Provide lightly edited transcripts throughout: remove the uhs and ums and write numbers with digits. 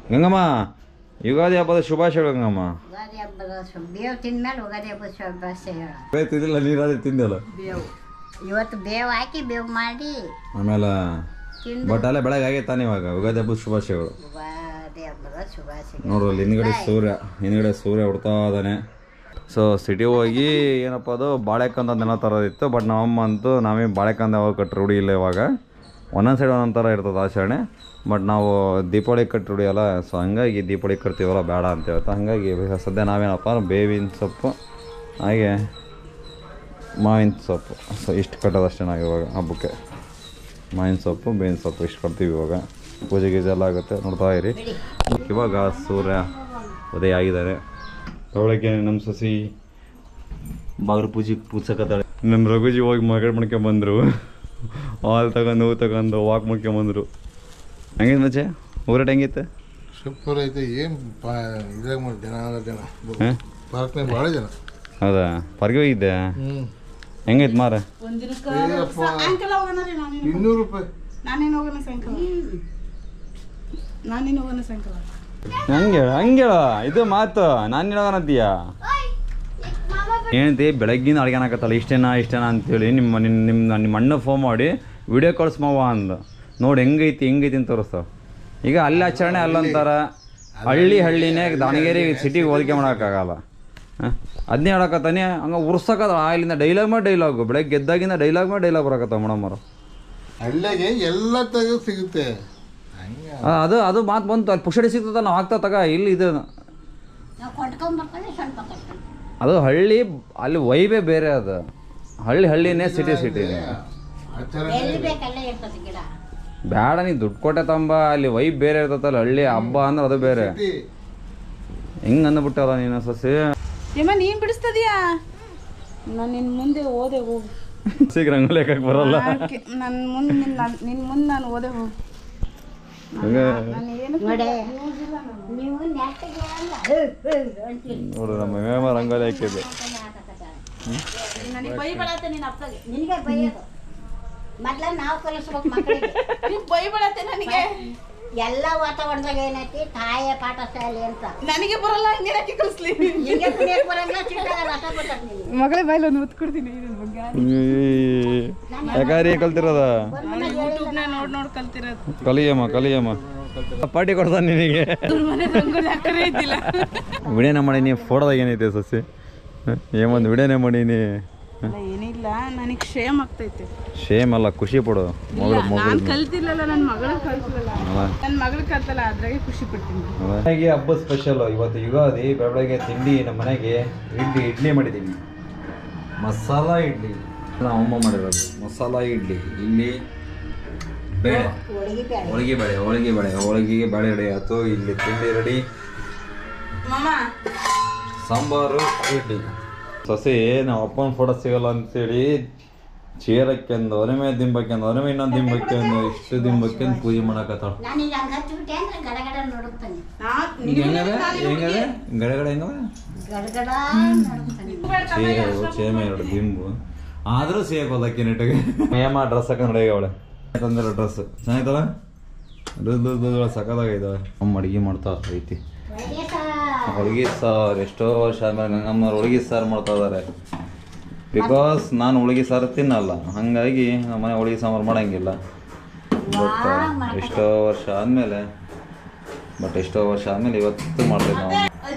ಗಂಗಮ್ಮ ಯುಗಾದಿ ಹಬ್ಬದ ಶುಭಾಶಯಗಳು ಗಂಗಮ್ಮ. ಯುಗಾದಿ ಹಬ್ಬದ ಬೇವು ತಿಂದ್ಮೇಲೆ ಯುಗಾದಿ ಹಬ್ಬದ ಶುಭಾಶಯಗಳು. ತಿಂದಿಲ್ಲ ನೀರಾದ್ರೆ ತಿಂದಲ್ಲ. ಇವತ್ತು ಬೇವು ಹಾಕಿ ಬೇವು ಮಾಡಿ ಆಮೇಲೆ ಬಟ್ ಅಲ್ಲೇ ಬೆಳಗ್ಗೆ ಆಗೈತಾನೆ ಇವಾಗ. ಯುಗಾದಿ ಹಬ್ಬದ ಶುಭಾಶಯಗಳು. ಯುಗಾದಿ ಹಬ್ಬದ ಶುಭಾಶಯಗಳು. ನೋಡ್ರಲ್ಲಿ ಹಿಂದ್ಗಡೆ ಸೂರ್ಯ ಹುಡ್ತಾ ಇದ್ದಾನೆ. ಸೊ ಸಿಟಿ ಹೋಗಿ ಏನಪ್ಪ ಅದು ಬಾಳೆಕಂದ ನೆನ ತರೋದಿತ್ತು. ಬಟ್ ನಮ್ಮಮ್ಮ ಅಂತೂ ನಾವೇ ಬಾಳೆಕಂದ ಯಾವಾಗ ಕಟ್ಟಿ ರೂಢಿ ಇಲ್ಲ ಇವಾಗ. ಒಂದೊಂದು ಸೈಡ್ ಒಂದೊಂದು ಥರ ಇರ್ತದೆ ಆಚರಣೆ. ಬಟ್ ನಾವು ದೀಪಾವಳಿ ಕಟ್ಟಿ ರೂಢಿಯಲ್ಲ, ಸೊ ಹಂಗಾಗಿ ದೀಪಾವಳಿ ಕಟ್ತೀವಲ್ಲ ಬೇಡ ಅಂತ ಹೇಳ್ತಾ ಹಾಗಾಗಿ ಸದ್ಯ ನಾವೇನಪ್ಪ ಬೇವಿನ ಸೊಪ್ಪು ಹಾಗೆ ಮಾವಿನ ಸೊಪ್ಪು ಸೊ ಇಷ್ಟು ಕಟ್ಟೋದಷ್ಟೇ ನಾವು ಇವಾಗ ಹಬ್ಬಕ್ಕೆ. ಮಾವಿನ ಸೊಪ್ಪು ಬೇವಿನ ಸೊಪ್ಪು ಇಷ್ಟು ಕಟ್ತೀವಿ ಇವಾಗ. ಪೂಜೆ ಗೀಜೆ ಎಲ್ಲ ಆಗುತ್ತೆ, ನೋಡ್ತಾ ಇರಿ. ಇವಾಗ ಸೂರ್ಯ ಉದಯ ಆಗಿದ್ದಾರೆ. ಅವಳಿಗೆ ನಮ್ಮ ಸೊಸಿ ಬಾಗಿಲು ಪೂಜಕತ್ತಾಳೆ. ನಮ್ಮ ರಘುಜಿ ಹೋಗಿ ಮಗಡ್ ಮಾಡ್ಕೊಂಬಂದರು. ಹಾಲು ತಗೊಂಡು ಹೂ ತಗೊಂಡು ವಾಕ್ ಮಾಡ್ಕೊಂಬಂದರು. ಹಂಗಿತ್ತು ಮಚ್ಚೆ ಊರಾಟ ಹೆಂಗಿತ್ತು? ಸೂಪರ್ ಐತೆ. ಏನು ಇದಾಗ ಮಾಡಿ ಜನ ಪಾರ್ಕ್ನಾಗ ಭಾಳ ಜನ. ಹೌದಾ? ಪಾರ್ಕಿಗೆ ಹೋಗಿದ್ದೆ? ಹೆಂಗೈತೆ ಮಾರ? 200 ರೂಪಾಯಿ. ನಾನೇನು ಹೋಗೋಣ ಸಾಯಂಕಾಲ. ಹಂಗೇಳ ಇದು ಮಾತು ನಾನು ಹೇಳೋಣಂತೀಯ ಏನಂತಿ? ಬೆಳಗ್ಗಿಂದ ಅಡುಗೆ ಹಾಕತ್ತಲ್ಲ ಇಷ್ಟೇನಾ ಅಂತೇಳಿ ನಿಮ್ಮ ಅಣ್ಣ ಫೋನ್ ಮಾಡಿ ವಿಡಿಯೋ ಕಳಿಸ್ಮವ ಅಂದ. ನೋಡಿ ಹೆಂಗೈತಿ ಅಂತ ತೋರಿಸ್ತಾವ. ಈಗ ಅಲ್ಲಿ ಆಚರಣೆ ಅಲ್ಲಂತಾರ. ಹಳ್ಳಿನೇ ದಾವಣಗೆರೆ ಸಿಟಿಗೆ ಹೋಲಿಕೆ ಮಾಡೋಕ್ಕಾಗಲ್ಲ. ಅದನ್ನೇ ಹೇಳಕತ್ತಾನೆ. ಹಂಗೆ ಉರ್ಸಕತ್ತ ಇಲ್ಲಿಂದ ಡೈಲಾಗ್ ಮಾಡಿ ಡೈಲಾಗು. ಬೆಳಗ್ಗೆ ಎದ್ದಾಗಿಂದ ಡೈಲಾಗ್ ಬರಕತ್ತಾವ ಮೇಡಮ್ಮರು. ಹಳ್ಳಿಗೆ ಎಲ್ಲ ತೆಗೆದು ಸಿಗುತ್ತೆ. ಅದು ಮಾತು ಬಂತು. ಅಲ್ಲಿ ಪುಷಡಿ ಸಿಗ್ತದ ನಾವು ಆಗ್ತಾ ತಗ ಇಲ್ಲಿ ಇದು ಅದು ಹಳ್ಳಿ. ಅಲ್ಲಿ ವೈಬೇ ಬೇರೆ. ಅದು ಹಳ್ಳಿನೇ ಸಿಟಿ ಬೇಡ. ನೀ ದುಡ್ಡು ಕೊಟ್ಟೆ ತಂಬ. ಅಲ್ಲಿ ವೈಬ್ ಬೇರೆ ಇರ್ತತಲ್ಲ. ಹಳ್ಳಿ ಹಬ್ಬ ಅಂದ್ರೆ ಅದು ಬೇರೆ. ಹಿಂಗೆ ಅಂದ್ಬಿಟ್ಟಲ್ಲ ನೀನು ಸಸಿ. ನೀನು ಬಿಡಿಸ್ತದೀಯಾ? ನಾನು ನಿನ್ನ ಮುಂದೆ ಓದೆ ಹೋಗು. ಸಿಗ್ ರಂಗೋಲಿ ಹಾಕಕ್ಕೆ ಬರಲ್ಲ. ನನ್ನ ಮುಂದೆ ನಿನ್ನ ಮುಂದೆ ನಾನು ಓದೆ ಹೋಗು. ನೋಡು ನಮ್ಮ ಮೇಮ ರಂಗೋಲಿ ಹಾಕಿದ್ದೆ. ನಾವು ಕಲಿಸ್ಬೇಕು ಮಕ್ಕಳಿಗೆ. ಎಲ್ಲ ವಾತಾವರಣದಾಗ ಏನೈತಿ ತಾಯಿಯ ಪಾಠಶಾಲೆ ಅಂತ. ನನಗೆ ಬರಲ್ಲ. ಹಂಗೆ ಕಲಿಸ್ಲಿ. ಮಗಳೇ ಬಾಯಿಲ್ ಒಂದು ಮುತ್ತು ಕೊಡ್ತೀನಿ. ಯಾಕಾರಿ ಕಲ್ತಿರೋದ? ನೋಡ್ ಕಲ್ತಿರೋದು. ಕಲಿಯಮ್ಮ ಪಾರ್ಟಿ ಕೊಡ್ತಾನೆ ನಿನಗೆ. ವಿಡಿಯೋನ ಮಾಡೀನಿ. ಫೋಟೋದಾಗ ಏನೈತೆ ಸಸಿ? ಏಮೊಂದು ವಿಡಿಯೋನೇ ಮಾಡೀನಿ. ಏನಿಲ್ಲ, ನನಗೆ ಶೇಮ್ ಆಗ್ತೈತೆ. ಶೇಮ್ ಅಲ್ಲ, ಖುಷಿ ಪಡು. ನಾನು ಕಲ್ತಿಲ್ಲಲ್ಲ, ನನ್ನ ಮಗಳು ಕಲ್ತಿಲ್ಲ. ನನ್ನ ಮಗಳು ಕಲ್ತಲ್ಲ, ಅದ್ರಾಗೆ ಖುಷಿ ಪಡ್ತೀನಿ. ಮನೆಗೆ ಹಬ್ಬದ ಸ್ಪೆಷಲ್ ಇವತ್ತು ಯುಗಾದಿ. ಬೆಳಗ್ಗೆ ತಿಂಡಿ ನಮ್ಮ ಮನೆಗೆ ಇಡ್ಲಿ ಮಾಡಿದ್ದೀನಿ. ಮಸಾಲಾ ಇಡ್ಲಿ ನಮ್ಮ ಅಮ್ಮ ಮಾಡಿರೋದು. ಮಸಾಲಾ ಇಡ್ಲಿ ಇಲ್ಲಿ ಬೇಳೆ, ಹೋಳಿಗೆ ಬೇಳೆ ರೆಡಿ ಆಯ್ತು. ಇಲ್ಲಿ ತಿಂಡಿ ರೆಡಿ, ಸಾಂಬಾರು, ಇಡ್ಲಿ. ಸೊಸೆ ನಮ್ಮ ಅಪ್ಪನ ಫೋಟೋ ಸಿಗಲ್ಲ ಅಂತೇಳಿ ಚೇರಕ್ಕೆಂದು ಒನಮೆ ದಿಂಬಕ್ಕೆಂದು ಒನಮೆ ಇನ್ನೊಂದು ದಿಂಬಕ್ಕೆಂದು ಇಷ್ಟು ದಿಂಬಕ್ಕೆಂದು ಪೂಜೆ ಮಾಡಕತ್ತಾಳ. ಚೇಮೆ ಎರಡು ದಿಂಬು ಆದ್ರೂ ಸೇಕೋದಕ್ಕೆ ನೆಟ್ಟಿಗೆ ಮೇಮ ಡ್ರೆಸ್ ಹಾಕೊಂಡು ನಡೆಯ ಅವಳೆ ತಂದಿರೋ ಡ್ರೆಸ್ ಚೆನ್ನಾಯ್ತಲ್ಲ. ಸಕದಾಗಿದ್ದಾವೆ. ಅಮ್ಮ ಅಡುಗೆ ಮಾಡ್ತಾ ಐತಿ. ಹೋಳಿಗೆ ಸಾರು ಎಷ್ಟೋ ವರ್ಷ ಆದ್ಮೇಲೆ ಗಂಗಮ್ಮವ್ರು ಹೋಳಿಗೆ ಸಾರು ಮಾಡ್ತಾ ಇದ್ದಾರೆ. ಬಿಕಾಸ್ ನಾನು ಹೋಳಿಗೆ ಸಾರು ತಿನ್ನಲ್ಲ, ಹಾಗಾಗಿ ನಮ್ಮ ಮನೆ ಹೋಳಿಗೆ ಸಾಂಬಾರು ಮಾಡೋಂಗಿಲ್ಲ. ಎಷ್ಟೋ ವರ್ಷ ಆದಮೇಲೆ ಇವತ್ತು ಮಾಡ್ತೀವಿ ನಾವು.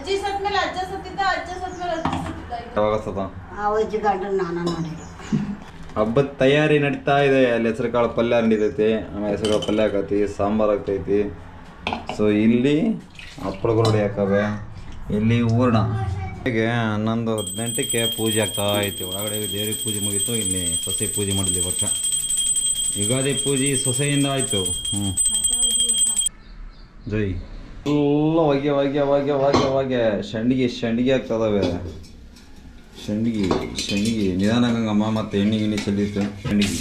ಹಬ್ಬದ ತಯಾರಿ ನಡೀತಾ ಇದೆ. ಅಲ್ಲಿ ಹೆಸರು ಕಾಳು ಪಲ್ಯ ನಡೀತೈತಿ, ಆಮೇಲೆ ಹೆಸರು ಕಾಳು ಪಲ್ಯ ಹಾಕತಿ, ಸಾಂಬಾರು ಆಗ್ತೈತಿ. ಸೊ ಇಲ್ಲಿ ಹಪ್ಪಳಗಳು ರೆಡಿ ಹಾಕವೆ. ಇಲ್ಲಿ ಹೂರ್ಣ. ಹಾಗೆ 11:18ಕ್ಕೆ ಪೂಜೆ ಆಗ್ತಾ ಐತಿ. ಒಳಗಡೆ ದೇವ್ರಿಗೆ ಪೂಜೆ ಮುಗೀತು. ಇಲ್ಲಿ ಸೊಸೆ ಪೂಜೆ ಮಾಡಿದ್ವಿ ವರ್ಷ. ಯುಗಾದಿ ಪೂಜೆ ಸೊಸೆಯಿಂದ ಆಯಿತು. ಜೈ ಎಲ್ಲ ಹೊಗೆ ಶಂಡಿಗೆ ಆಗ್ತದವೆ. ಶಂಡಿಗೆ ನಿಧಾನ ಗಂಗಮ್ಮ. ಮತ್ತು ಎಣ್ಣೆ ಗಿಣ್ಣೆ ಚೆಲ್ಲಿತ್ತು ಶಂಡಿಗೆ.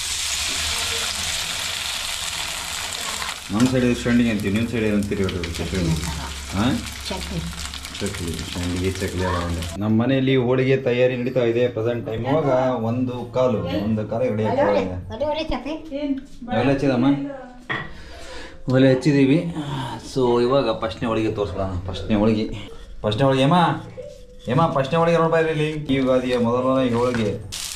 ನಮ್ಮ ಸೈಡ್ ಶಂಡಿಗೆ ಅಂತೀವಿ, ನಿಮ್ಮ ಸೈಡ್ ಏನಂತೀರಿ ಚಕ್ಲಿ? ಹಾಂ, ಚಕ್ಲಿ, ಶಂಡಿಗೆ ಚಕ್ಲಿ ಎಲ್ಲ ಒಂದು. ನಮ್ಮ ಮನೆಯಲ್ಲಿ ಹೋಳಿಗೆ ತಯಾರಿ ನಡೀತಾ ಇದೆ ಪ್ರೆಸೆಂಟ್ ಟೈಮ್. ಇವಾಗ ಒಂದು ಕಾಲು ರೆಡಿ ಆಗ್ತಾ ಇದೆ. ಎಲ್ಲ ಹಚ್ಚಿದಮ್ಮ ಒಲೆ ಹಚ್ಚಿದ್ದೀವಿ. ಸೊ ಇವಾಗ ಫಸ್ಟ್ನೇ ಹೋಳಿಗೆ ತೋರಿಸ್ಬಿಡೋಣ. ಫಸ್ಟ್ನೇ ಹೋಳಿಗೆ ಏಮ ಫಸ್ಟ್ನೇ ಹೋಳಿಗೆ ನೋಡ್ಬಾರಿ ಇಲ್ಲಿ. ಈ ಯುಗಾದಿಯ ಮೊದಲನೇ ಹೋಳಿಗೆ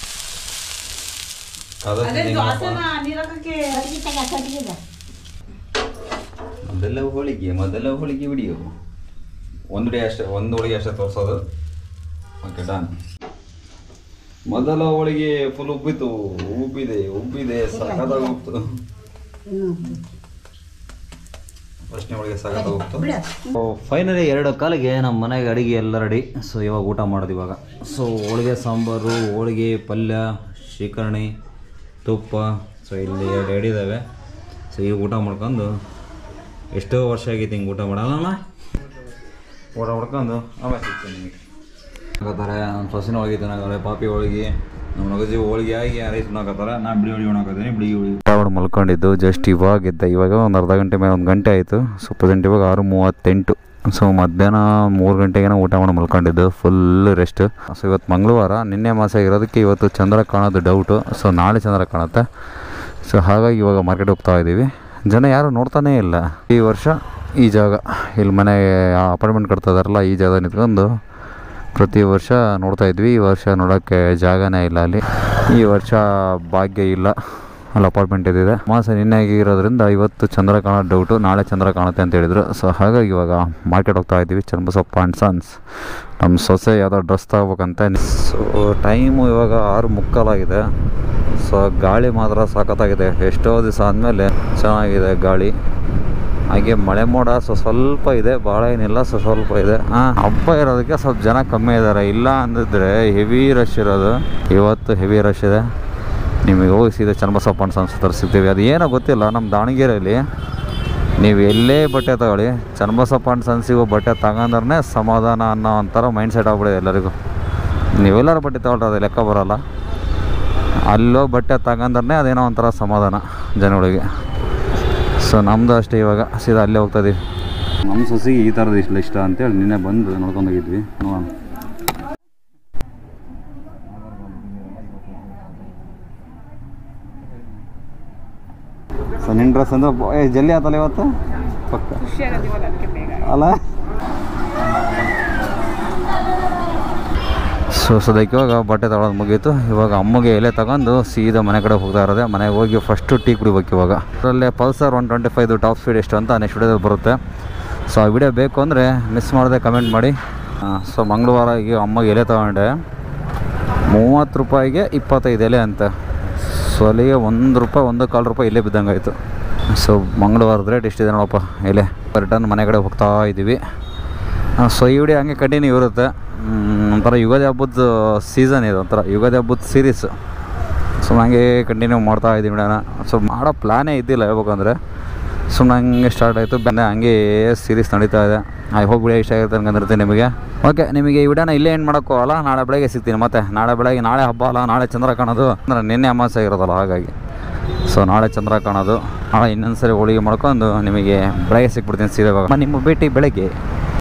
ಮೊದಲ ಹೋಳಿಗೆ ವಿಡಿಯೋ ಒಂದು ಹೋಳಿಗೆ ಅಷ್ಟೇ ತೋರಿಸೋದು. Okay done. ಮೊದಲ ಹೋಳಿಗೆ ಫುಲ್ ಉಬ್ಬಿದೆ ಸಖತ್ತಾಗಿ ಹೋಗ್ತು. ಫಸ್ಟ್ನೇ ಹೋಳಿಗೆ ಸಖತ್ತಾಗಿ ಹೋಗ್ತು. ಫೈನಲಿ 2 ಕಾಲಿಗೆ ನಮ್ಮ ಮನೆಗೆ ಅಡುಗೆ ಎಲ್ಲ ರೆಡಿ. ಸೊ ಇವಾಗ ಊಟ ಮಾಡೋದು ಇವಾಗ. ಸೊ ಹೋಳಿಗೆ ಸಾಂಬಾರು, ಹೋಳಿಗೆ ಪಲ್ಯ, ಶ್ರೀಕರಣಿ, ತುಪ್ಪ. ಸೊ ಇಲ್ಲಿ 2 ಹಿಡಿದಾವೆ. ಸೊ ಈಗ ಊಟ ಮಾಡ್ಕೊಂಡು ಎಷ್ಟೋ ವರ್ಷ ಆಗೈತೆ ಹಿಂಗೆ ಊಟ ಮಾಡೋಣ. ಊಟ ಮಾಡ್ಕೊಂಡು ಆಮೇಲೆ ಸಿಗ್ತೀನಿ ನಿಮಗೆ. ಹಾಕತ್ತಾರೆ ನಮ್ಮ ಸೊಸಿನ ಹೋಳಿಗೆ ತಿನ್ನಾಕತ್ತಾರೆ, ಪಾಪಿ ಹೋಳಿಗೆ, ನಮ್ಮ ನಗಜಿ ಹೋಳಿಗೆ ಆಗಿ ರೈಸ್ ತಿನ್ನಾಕತ್ತಾರೆ. ನಾನು ಬಿಳಿ ಹೋಳಿಗೆ ಉಣ್ಣಾಕತ್ತೀನಿ. ಬಿಳಿ ಹೋಳಿಗೆ ಊಟ ಮಲ್ಕೊಂಡಿದ್ದು ಜಸ್ಟ್ ಇವಾಗ ಒಂದು ಅರ್ಧ ಗಂಟೆ ಮೇಲೆ 1 ಗಂಟೆ ಆಯಿತು. ಸೊ ಪ್ರೆಸೆಂಟ್ ಇವಾಗ 6:38. ಸೊ ಮಧ್ಯಾಹ್ನ 3 ಗಂಟೆಗೆ ಊಟ ಮಾಡಿ ಮಲ್ಕೊಂಡಿದ್ದು, ಫುಲ್ ರೆಸ್ಟ್. ಸೊ ಇವತ್ತು ಮಂಗಳವಾರ, ನಿನ್ನೆ ಮಾಸ ಇರೋದಕ್ಕೆ ಇವತ್ತು ಚಂದ್ರ ಕಾಣೋದು ಡೌಟು. ಸೊ ನಾಳೆ ಚಂದ್ರ ಕಾಣುತ್ತೆ. ಸೊ ಹಾಗಾಗಿ ಇವಾಗ ಮಾರ್ಕೆಟ್ ಹೋಗ್ತಾ ಇದ್ದೀವಿ. ಜನ ಯಾರು ನೋಡ್ತಾನೇ ಇಲ್ಲ. ಈ ವರ್ಷ ಈ ಜಾಗ ಇಲ್ಲಿ ಮನೆ ಅಪಾರ್ಟ್ಮೆಂಟ್ ಕಟ್ತಾ ಇದಾರಲ್ಲ, ಈ ಜಾಗ ನಿಂತ್ಕೊಂಡು ಪ್ರತಿ ವರ್ಷ ನೋಡ್ತಾಯಿದ್ವಿ. ಈ ವರ್ಷ ನೋಡೋಕ್ಕೆ ಜಾಗನೇ ಇಲ್ಲ ಅಲ್ಲಿ. ಈ ವರ್ಷ ಭಾಗ್ಯ ಇಲ್ಲ, ಅಲ್ಲಿ ಅಪಾರ್ಟ್ಮೆಂಟ್ ಇದ್ದಿದೆ. ಮಾಸ ನಿನ್ನೆ ಇರೋದ್ರಿಂದ ಇವತ್ತು ಚಂದ್ರ ಕಾಣೋ ಡೌಟು, ನಾಳೆ ಚಂದ್ರ ಕಾಣುತ್ತೆ ಅಂತ ಹೇಳಿದ್ರು. ಸೊ ಹಾಗಾಗಿ ಇವಾಗ ಮಾರ್ಕೆಟ್ ಹೋಗ್ತಾ ಇದ್ದೀವಿ. Channabasappa and sons. ನಮ್ಮ ಸೊಸೆ ಯಾವುದೋ ಡ್ರೆಸ್ ತಗೋಬೇಕಂತ. ಸೊ ಟೈಮು ಇವಾಗ 6:45 ಆಗಿದೆ. ಸೊ ಗಾಳಿ ಮಾತ್ರ ಸಖತ್ತಾಗಿದೆ. ಎಷ್ಟೋ ದಿವಸ ಆದಮೇಲೆ ಚೆನ್ನಾಗಿದೆ ಗಾಳಿ. ಹಾಗೆ ಮಳೆ ಮೋಡ ಸ್ವಲ್ಪ ಇದೆ, ಭಾಳ ಏನಿಲ್ಲ, ಸ್ವಲ್ಪ ಇದೆ. ಹಬ್ಬ ಇರೋದಕ್ಕೆ ಸ್ವಲ್ಪ ಜನ ಕಮ್ಮಿ ಇದ್ದಾರೆ. ಇಲ್ಲ ಅಂದಿದ್ರೆ ಹೆವಿ ರಶ್ ಇರೋದು. ಇವತ್ತು ಹೆವಿ ರಶ್ ಇದೆ. ನಿಮಗೆ ಹೋಗಿ ಸೀದಾ ಚನ್ನಬಸಪ್ಪ ಆ್ಯಂಡ್ ಸನ್ಸ್ ಹತ್ರ ಸಿಗ್ತೀವಿ. ಅದು ಏನೋ ಗೊತ್ತಿಲ್ಲ, ನಮ್ಮ ದಾವಣಗೆರೆಯಲ್ಲಿ ನೀವು ಎಲ್ಲೇ ಬಟ್ಟೆ ತಗೊಳ್ಳಿ, ಚನ್ನಬಸಪ್ಪ ಆ್ಯಂಡ್ ಸನ್ಸಿಗೆ ಬಟ್ಟೆ ತಗೊಂಡ್ರೆ ಸಮಾಧಾನ ಅನ್ನೋ ಒಂಥರ ಮೈಂಡ್ ಸೆಟ್ ಆಗ್ಬಿಡಿದೆ ಎಲ್ಲರಿಗೂ. ನೀವೆಲ್ಲರೂ ಬಟ್ಟೆ ತಗೊಳ್ರಿ, ಅದು ಲೆಕ್ಕ ಬರೋಲ್ಲ. ಅಲ್ಲೋ ಬಟ್ಟೆ ತಗೊಂಡ್ರೆ ಅದೇನೋ ಒಂಥರ ಸಮಾಧಾನ ಜನಗಳಿಗೆ. ಸೊ ನಮ್ಮದು ಅಷ್ಟೇ, ಇವಾಗ ಸೀದಾ ಅಲ್ಲೇ ಹೋಗ್ತಾಯಿದ್ದೀವಿ. ನಮ್ಮ ಸೊಸಿಗೆ ಈ ಥರದ್ದು ಇಷ್ಟ ಅಂತೇಳಿ ನಿನ್ನೆ ಬಂದು ನೋಡ್ಕೊಂಡು ಹೋಗಿದ್ವಿ. ನೋಡೋಣ. ಸೊ ನಿನ್ನ ಡ್ರೆಸ್ ಅಂದರೆ ಜಲ್ದಿ ಆತಲ್ಲ ಇವತ್ತು ಪಕ್ಕ ಅಲ್ಲ. ಸೊ ಸದ್ಯಕ್ಕೆ ಇವಾಗ ಬಟ್ಟೆ ತಗೊಳ್ಳೋದು ಮುಗೀತು. ಇವಾಗ ಅಮ್ಮಗೆ ಎಲೆ ತಗೊಂಡು ಸೀದಾ ಮನೆ ಕಡೆ ಹೋಗ್ತಾ ಇರೋದೆ. ಮನೆಗೆ ಹೋಗಿ ಫಸ್ಟು ಟೀ ಕುಡಿಬೇಕು ಇವಾಗ. ಅದರಲ್ಲೇ ಪಲ್ಸರ್ 125 ಟಾಪ್ ಸ್ಪೀಡ್ ಎಷ್ಟು ಅಂತ ನೆಕ್ಸ್ಟ್ ವಿಡಿಯೋದಲ್ಲಿ ಬರುತ್ತೆ. ಸೊ ಆ ವಿಡಿಯೋ ಬೇಕು ಅಂದರೆ ಮಿಸ್ ಮಾಡದೆ ಕಮೆಂಟ್ ಮಾಡಿ. ಸೊ ಮಂಗಳವಾರ ಈಗ ಅಮ್ಮಗೆ ಎಲೆ ತಗೊಂಡೆ, 30 ರೂಪಾಯಿಗೆ 25 ಎಲೆ ಅಂತ. ಸೊ ಅಲ್ಲಿಗೆ ₹1, ₹1.25 ಇಲ್ಲೇ ಬಿದ್ದಂಗೆ ಆಯಿತು. ಸೊ ಮಂಗಳವಾರದ ರೇಟ್ ಇಷ್ಟಿದೆ ನೋಡಪ್ಪ ಎಲೆ. ರಿಟರ್ನ್ ಮನೆ ಕಡೆ ಹೋಗ್ತಾ ಇದ್ದೀವಿ. ಸೊ ಈ ವಿಡಿಯೋ ಹಂಗೆ ಕಂಟಿನ್ಯೂ ಇರುತ್ತೆ. ಒಂಥರ ಯುಗಾದಿ ಹಬ್ಬದ ಸೀಸನ್ ಇದು, ಒಂಥರ ಯುಗಾದಿ ಹಬ್ಬದ ಸೀರೀಸ್. ಸೊ ಹಂಗೆ ಕಂಟಿನ್ಯೂ ಮಾಡ್ತಾ ಇದ್ದೀವಿ ವಿಡಿಯೋನ. ಸೊ ಮಾಡೋ ಪ್ಲ್ಯಾನೇ ಇದ್ದಿಲ್ಲ ಹೇಳ್ಬೇಕಂದ್ರೆ, ಸುಮ್ಮನೆ ಹಂಗೆ ಸ್ಟಾರ್ಟ್ ಆಯಿತು. ಹಂಗೆ ಸೀರೀಸ್ ನಡೀತಾ ಇದೆ. ಐ ಹೋಪ್ ವಿಡಿಯೋ ಇಷ್ಟ ಆಗಿರುತ್ತೆ ಅನ್ಕೊಂಡಿರ್ತೀನಿ ನಿಮಗೆ. ಓಕೆ, ನಿಮಗೆ ಈ ವಿಡಿಯೋನ ಇಲ್ಲೇ ಏನು ಮಾಡೋಕ್ಕೋಲ್ಲ, ನಾಳೆ ಬೆಳಗ್ಗೆ ಸಿಗ್ತೀನಿ. ಮತ್ತೆ ನಾಳೆ ಬೆಳಗ್ಗೆ, ನಾಳೆ ಹಬ್ಬ ಅಲ್ಲ, ನಾಳೆ ಚಂದ್ರ ಕಾಣೋದು ಅಂದರೆ ನಿನ್ನೆ ಅಮಾವಾಸ್ಯೆ ಇರೋದಲ್ಲ, ಹಾಗಾಗಿ. ಸೊ ನಾಳೆ ಚಂದ್ರ ಕಾಣೋದು, ನಾಳೆ ಇನ್ನೊಂದು ಸರಿ ಹೋಳಿಗೆ ಮಾಡ್ಕೊಂಡು ನಿಮಗೆ ಬೆಳಗ್ಗೆ ಸಿಕ್ಬಿಡ್ತೀನಿ ಸೀದಾ. ನಿಮ್ಮ ಭೇಟಿ ಬೆಳಗ್ಗೆ.